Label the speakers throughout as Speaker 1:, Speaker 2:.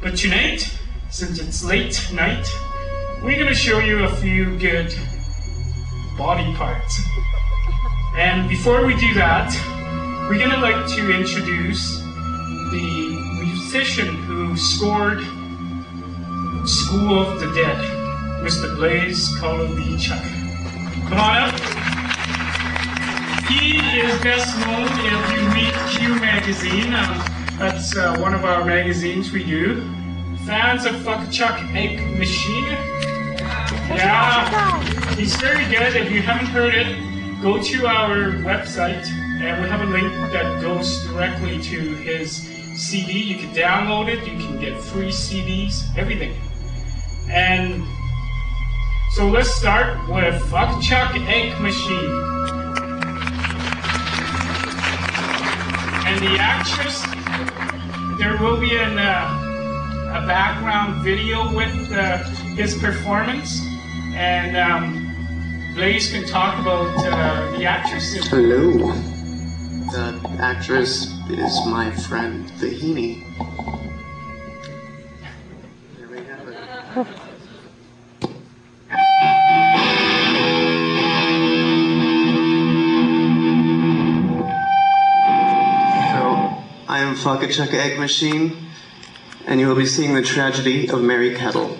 Speaker 1: But tonight, since it's late night, we're gonna show you a few good body parts. And before we do that, we're gonna like to introduce the musician who scored School of the Dead, Mr. Blaze Kolovechuk. Come on up. He is best known if you read Q Magazine. That's one of our magazines we do. Fans of Fuck-a-Chuck Egg Machine? Yeah, he's very good. If you haven't heard it, go to our website and we have a link that goes directly to his CD. You can download it, you can get free CDs, everything. And so let's start with Fuck-a-Chuck Egg Machine. And the actress, there will be a background video with his performance, and Blaze can talk about the actress.
Speaker 2: Hello. The actress is my friend, Vahini. There we have it. I am Fuck-a-Chuck Egg Machine, and you will be seeing the tragedy of Mary Kettle.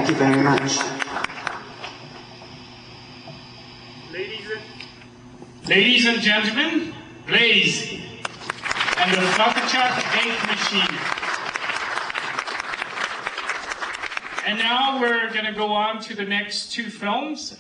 Speaker 2: Thank you very much.
Speaker 1: Ladies and gentlemen, Blaze and the Buckachuk Egg Machine. And now we're going to go on to the next two films,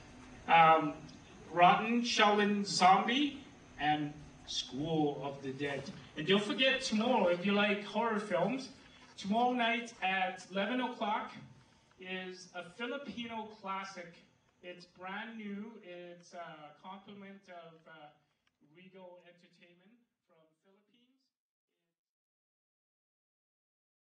Speaker 1: Rotten Shaolin Zombie and School of the Dead. And don't forget tomorrow, if you like horror films, tomorrow night at 11 o'clock is a Filipino classic. It's brand new. It's a complement of Regal Entertainment.